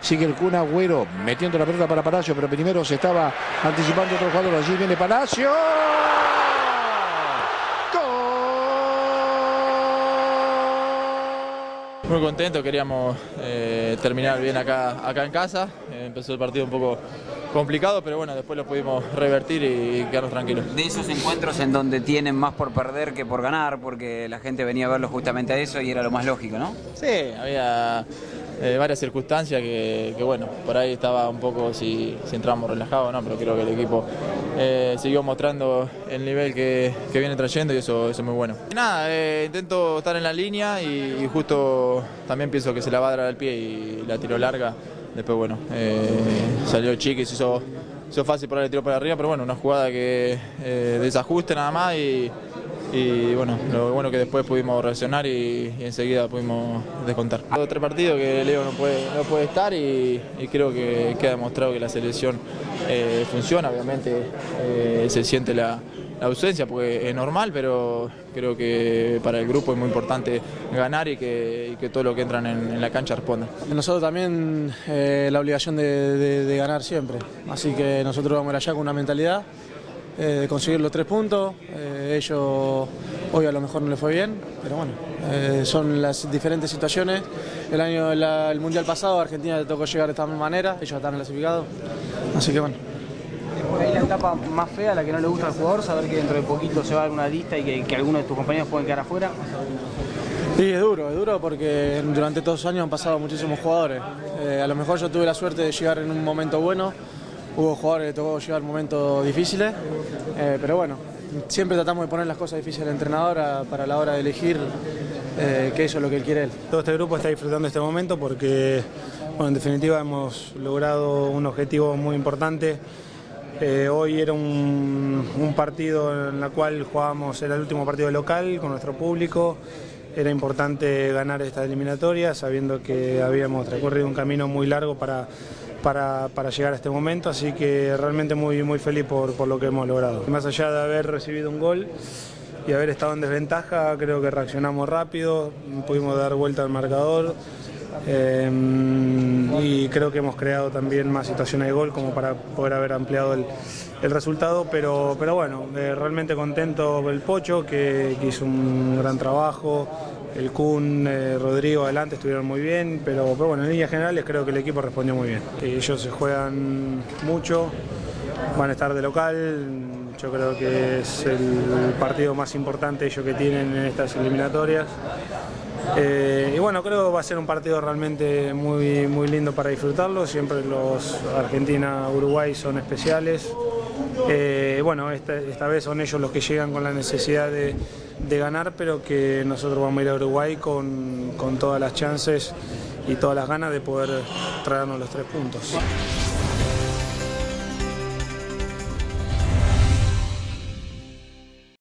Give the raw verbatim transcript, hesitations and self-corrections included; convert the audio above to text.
Sigue el Kun Agüero metiendo la pelota para Palacio, pero primero se estaba anticipando otro jugador. Allí viene Palacio. Muy contento, queríamos eh, terminar bien acá, acá en casa. Eh, empezó el partido un poco complicado, pero bueno, después lo pudimos revertir y, y quedarnos tranquilos. De esos encuentros en donde tienen más por perder que por ganar, porque la gente venía a verlo justamente a eso y era lo más lógico, ¿no? Sí, había eh, varias circunstancias que, que bueno, por ahí estaba un poco si, si entramos relajados o no, pero creo que el equipo eh, siguió mostrando el nivel que, que viene trayendo y eso, eso es muy bueno. Y nada, eh, intento estar en la línea y, y justo también pienso que se la va a dar al pie y la tiró larga. Después, bueno, eh, salió chico y se hizo, se hizo fácil por ahí el tiro para arriba, pero bueno, una jugada que eh, desajuste nada más y, y bueno, lo bueno que después pudimos reaccionar y, y enseguida pudimos descontar. Dos tres partidos que Leo no puede, no puede estar y, y creo que queda demostrado que la selección eh, funciona, obviamente eh, se siente la, la ausencia porque es normal, pero creo que para el grupo es muy importante ganar y que, y que todo lo que entran en, en la cancha respondan. Nosotros también eh, la obligación de, de, de ganar siempre, así que nosotros vamos allá con una mentalidad eh, de conseguir los tres puntos. Eh, ellos hoy a lo mejor no les fue bien, pero bueno, eh, son las diferentes situaciones. El año la, el mundial pasado a Argentina le tocó llegar de esta manera, ellos están clasificados, así que bueno. Por ahí la etapa más fea, la que no le gusta al jugador, saber que dentro de poquito se va a dar una lista y que, que algunos de tus compañeros pueden quedar afuera. Sí, es duro, es duro porque durante todos los años han pasado muchísimos jugadores. Eh, a lo mejor yo tuve la suerte de llegar en un momento bueno, hubo jugadores que tocó llegar en momentos difíciles, eh, pero bueno, siempre tratamos de poner las cosas difíciles al entrenador a, para la hora de elegir eh, que eso es lo que él quiere él. Todo este grupo está disfrutando este momento porque, bueno, en definitiva hemos logrado un objetivo muy importante. Eh, hoy era un, un partido en el cual jugábamos, era el último partido local con nuestro público. Era importante ganar esta eliminatoria sabiendo que habíamos recorrido un camino muy largo para, para, para llegar a este momento, así que realmente muy, muy feliz por, por lo que hemos logrado. Más allá de haber recibido un gol y haber estado en desventaja, creo que reaccionamos rápido, pudimos dar vuelta al marcador. Eh, y creo que hemos creado también más situaciones de gol como para poder haber ampliado el, el resultado, pero, pero bueno, eh, realmente contento el Pocho que, que hizo un gran trabajo, el Kun, eh, Rodrigo adelante estuvieron muy bien, pero, pero bueno, en líneas generales creo que el equipo respondió muy bien. Ellos se juegan mucho, van a estar de local, yo creo que es el partido más importante ellos que tienen en estas eliminatorias. Eh, y bueno, creo que va a ser un partido realmente muy, muy lindo para disfrutarlo. Siempre los Argentina-Uruguay son especiales. Eh, bueno, esta, esta vez son ellos los que llegan con la necesidad de, de ganar, pero que nosotros vamos a ir a Uruguay con, con todas las chances y todas las ganas de poder traernos los tres puntos.